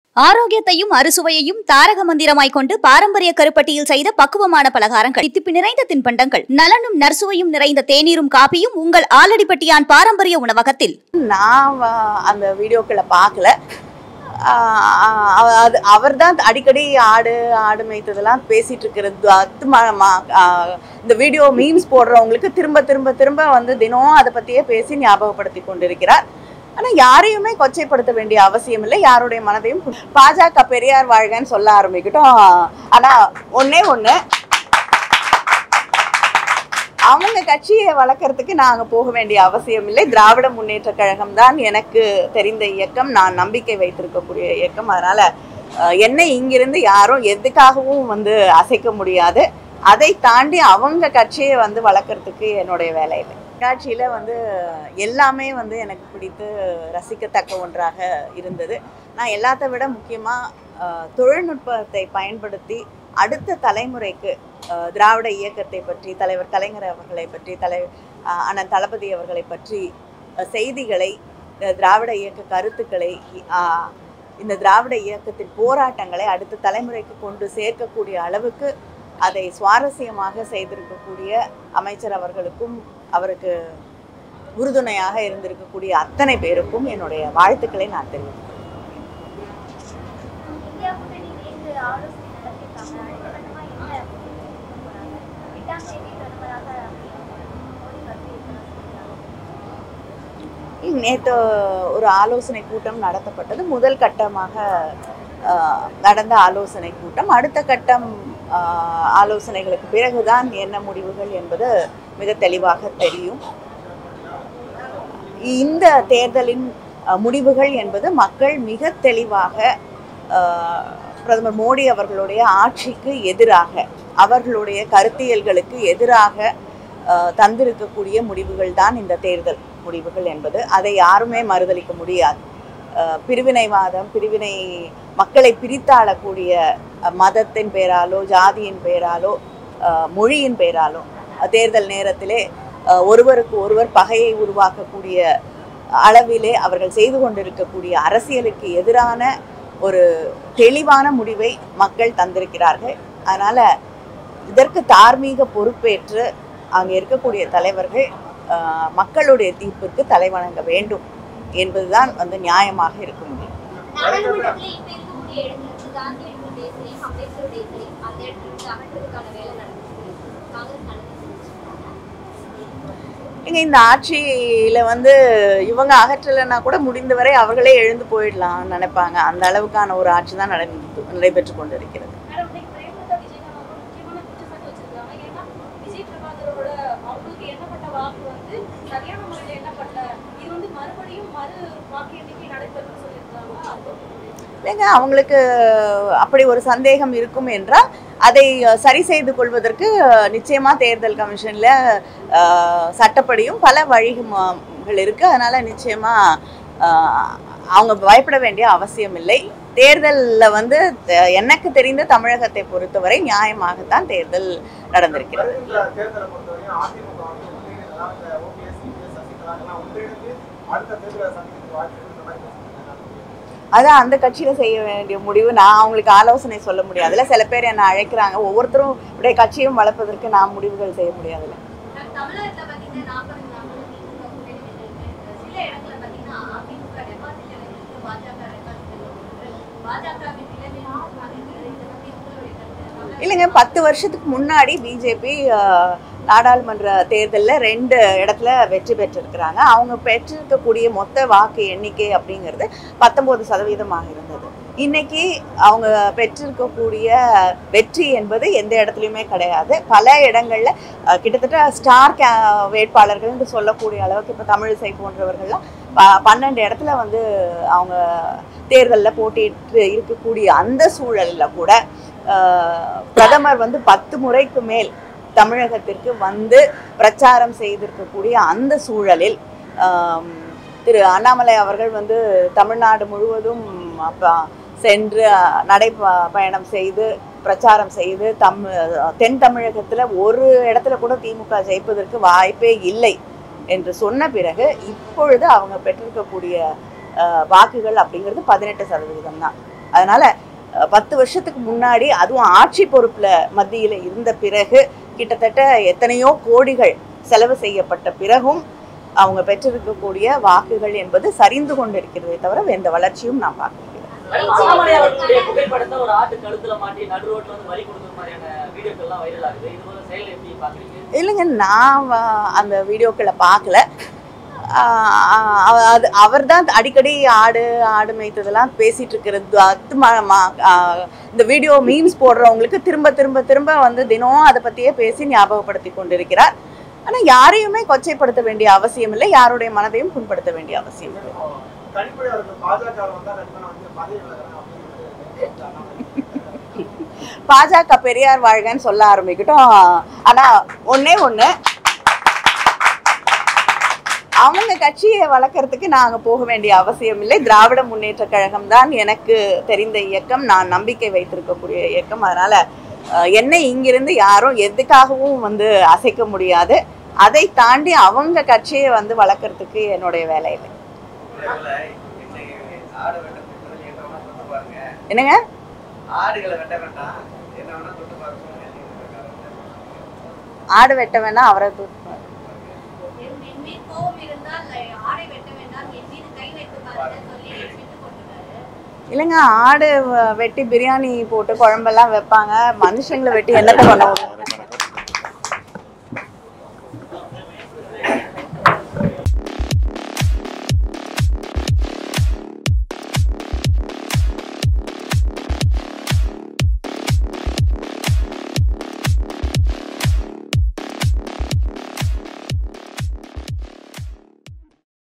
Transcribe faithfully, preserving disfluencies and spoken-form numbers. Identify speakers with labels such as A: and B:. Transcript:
A: ஆரோக்கியத்தையும் அறுசுவையையும் தாரக மந்திரமாய் கொண்டு பாரம்பரிய கருப்பட்டியில் செய்த பக்குவமான பலகாரங்கள், தித்திப்பு நிறைந்த தின்பண்டங்கள், நலனும் நற்சுவையும் நிறைந்த தேநீரும் காப்பியும் உங்கள் ஆலடிப்பட்டியான் பாரம்பரிய உணவகத்தில்.
B: நான் அந்த வீடியோக்களை பார்க்கல. அவர் தான் அடிக்கடி ஆடு ஆடு மேய்த்ததெல்லாம் பேசிட்டு இருக்கிறது. இந்த வீடியோ மீம்ஸ் போடுறவங்களுக்கு திரும்ப திரும்ப திரும்ப வந்து தினம் அதை பற்றியே பேசி ஞாபகப்படுத்தி கொண்டிருக்கிறார். ஆனால் யாரையுமே கொச்சைப்படுத்த வேண்டிய அவசியம் இல்லை. யாருடைய மனதையும் பாஜக பெரியார் வாழ்கன்னு சொல்ல ஆரம்பிக்கட்டும். ஆனால் ஒன்னே ஒன்று, அவங்க கட்சியை வளர்க்கறதுக்கு நாங்கள் போக வேண்டிய அவசியம் இல்லை. திராவிட முன்னேற்ற கழகம் தான் எனக்கு தெரிந்த இயக்கம், நான் நம்பிக்கை வைத்திருக்கக்கூடிய இயக்கம். அதனால என்னை இங்கிருந்து யாரும் எதுக்காகவும் வந்து அசைக்க முடியாது. அதை தாண்டி அவங்க கட்சியை வந்து வளர்க்கறதுக்கு என்னுடைய வேலை இல்லை. காட்சியில வந்து எல்லாமே வந்து எனக்கு பிடித்து ரசிக்கத்தக்க ஒன்றாக இருந்தது. நான் எல்லாத்த விட முக்கியமாக தொழில்நுட்பத்தை பயன்படுத்தி அடுத்த தலைமுறைக்கு திராவிட இயக்கத்தை பற்றி, தலைவர் கலைஞர் அவர்களை பற்றி, தலை அண்ணன் தளபதி அவர்களை பற்றி செய்திகளை, திராவிட இயக்க கருத்துக்களை, இந்த திராவிட இயக்கத்தின் போராட்டங்களை அடுத்த தலைமுறைக்கு கொண்டு சேர்க்கக்கூடிய அளவுக்கு அதை சுவாரஸ்யமாக செய்திருக்கக்கூடிய அமைச்சர் அவர்களுக்கும் அவருக்கு உறுதுணையாக இருந்திருக்கக்கூடிய அத்தனை பேருக்கும் என்னுடைய வாழ்த்துக்களை நான் தெரிவிக்கிறேன். நேற்று ஒரு ஆலோசனை கூட்டம் நடத்தப்பட்டது. முதல் கட்டமாக நடந்த ஆலோசனை கூட்டம். அடுத்த கட்டம் ஆலோசனைகளுக்கு பிறகுதான் என்ன முடிவுகள் என்பது மிக தெளிவாக தெரியும். இந்த தேர்தலின் முடிவுகள் என்பது மக்கள் மிக தெளிவாக பிரதமர் மோடி அவர்களுடைய ஆட்சிக்கு எதிராக, அவர்களுடைய கருத்தியல்களுக்கு எதிராக தந்திருக்கக்கூடிய முடிவுகள் தான் இந்த தேர்தல் முடிவுகள் என்பது. அதை யாருமே மறுதளிக்க முடியாது. பிரிவினைவாதம், பிரிவினை மக்களை பிரித்தாளக்கூடிய மதத்தின் பெயராலோ, ஜாதியின் பெயராலோ, மொழியின் பெயராலோ தேர்தல் நேரத்திலே ஒருவருக்கு ஒருவர் பகையை உருவாக்கக்கூடிய அளவிலே அவர்கள் செய்து கொண்டிருக்கக்கூடிய அரசியலுக்கு எதிரான ஒரு தெளிவான முடிவை மக்கள் தந்திருக்கிறார்கள். அதனால் இதற்கு தார்மீக பொறுப்பேற்று அங்கே இருக்கக்கூடிய தலைவர்கள் மக்களுடைய தீர்ப்புக்கு தலைவணங்க வேண்டும் என்பதுதான் வந்து நியாயமாக இருக்க முடியும். இங்க இந்த ஆட்சியில வந்து இவங்க அகற்றலைன்னா கூட முடிந்தவரை அவர்களே எழுந்து போயிடலாம் நினைப்பாங்க. அந்த அளவுக்கான ஒரு ஆட்சி தான் நடந்து நடைபெற்று கொண்டிருக்கிறது. இல்லைங்க, அவங்களுக்கு அப்படி ஒரு சந்தேகம் இருக்கும் என்றால் அதை சரி செய்து கொள்வதற்கு நிச்சயமா தேர்தல் கமிஷன்ல சட்டப்படியும் பல வழிகள் இருக்கு. அதனால நிச்சயமா அவங்க பயப்பட வேண்டிய அவசியம் இல்லை. தேர்தலில் வந்து எனக்கு தெரிந்த தமிழகத்தை பொறுத்தவரை நியாயமாகத்தான் தேர்தல் நடந்திருக்கிறது. அதான் அந்த கட்சியில செய்ய வேண்டிய முடிவு. நான் அவங்களுக்கு ஆலோசனை சொல்ல முடியாதுல்ல. சில பேர் என்ன அழைக்கிறாங்க. ஒவ்வொருத்தரும் உடைய கட்சியும் வளர்ப்பதற்கு நான் முடிவுகள் செய்ய முடியாதுல்ல. இல்லைங்க, பத்து வருஷத்துக்கு முன்னாடி பிஜேபி நாடாளுமன்ற தேர்தலில் ரெண்டு இடத்துல வெற்றி பெற்றிருக்கிறாங்க. அவங்க பெற்றிருக்கக்கூடிய மொத்த வாக்கு எண்ணிக்கை அப்படிங்கிறது பத்தொன்பது சதவீதமாக இருந்தது. இன்னைக்கு அவங்க பெற்றிருக்கக்கூடிய வெற்றி என்பது எந்த இடத்துலையுமே கிடையாது. பல இடங்கள்ல கிட்டத்தட்ட ஸ்டார் கே வேட்பாளர்கள்னு சொல்லக்கூடிய அளவுக்கு இப்போ தமிழிசை போன்றவர்கள்லாம் ப பன்னெண்டு இடத்துல வந்து அவங்க தேர்தலில் போட்டிட்டு இருக்கக்கூடிய அந்த சூழலில் கூட பிரதமர் வந்து பத்து முறைக்கு மேல் தமிழகத்திற்கு வந்து பிரச்சாரம் செய்திருக்கக்கூடிய அந்த சூழலில் திரு அண்ணாமலை அவர்கள் வந்து தமிழ்நாடு முழுவதும் சென்று நடை பயணம் செய்து பிரச்சாரம் செய்து தம் தென் தமிழகத்தில் ஒரு இடத்துல கூட திமுக ஜெயிப்பதற்கு வாய்ப்பே இல்லை என்று சொன்ன பிறகு இப்பொழுது அவங்க பெற்றிருக்கக்கூடிய வாக்குகள் அப்படிங்கிறது பதினெட்டு சதவீதம் தான். அதனால பத்து வருஷத்துக்கு முன்னாடி அதுவும் ஆட்சி பொறுப்புல மத்தியில இருந்த பிறகு கிட்டத்தட்ட எத்தனையோ கோடிகள் செலவு செய்யப்பட்ட பிறகும் அவங்க பெற்றிருக்கக்கூடிய வாக்குகள் என்பது சரிந்து கொண்டிருக்கிறதே தவிர எந்த வளர்ச்சியும் நான் பார்க்கிறேன். இல்லைங்க, நான் அந்த வீடியோக்களை பார்க்கல. அது அவர் தான் அடிக்கடி ஆடு ஆடு மேய்த்ததெல்லாம் பேசிட்டு இருக்கிறது. இந்த வீடியோ மீம்ஸ் போடுறவங்களுக்கு திரும்ப திரும்ப திரும்ப வந்து தினம் அதை பற்றியே பேசி ஞாபகப்படுத்தி கொண்டிருக்கிறார். ஆனால் யாரையுமே கொச்சைப்படுத்த வேண்டிய அவசியம் இல்லை, யாருடைய மனதையும் புண்படுத்த வேண்டிய அவசியம் இல்லை. பாஜக பெரியார் வாழ்கன்னு சொல்ல ஆரம்பிக்கட்டும். ஆனா ஒன்னே ஒண்ணு, அவங்க கட்சியை வளர்க்கறதுக்கு நாங்க போக வேண்டிய அவசியம் இல்லை. திராவிட முன்னேற்ற கழகம் தான் எனக்கு தெரிந்த இயக்கம், நான் நம்பிக்கை வைத்திருக்கக்கூடிய இயக்கம். அதனால என்னை இங்கிருந்து யாரும் எதுக்காகவும் வந்து அசைக்க முடியாது. அதை தாண்டி அவங்க கட்சியை வந்து வளர்க்கறதுக்கு என்னுடைய வேலை இல்லை. என்னங்க, ஆடு வெட்ட வேணா அவரை இல்லைங்க, ஆடு வெட்டி பிரியாணி போட்டு குழம்பெல்லாம் வைப்பாங்க. மனுஷங்களை வெட்டி என்னத்தை பண்ண முடியும்?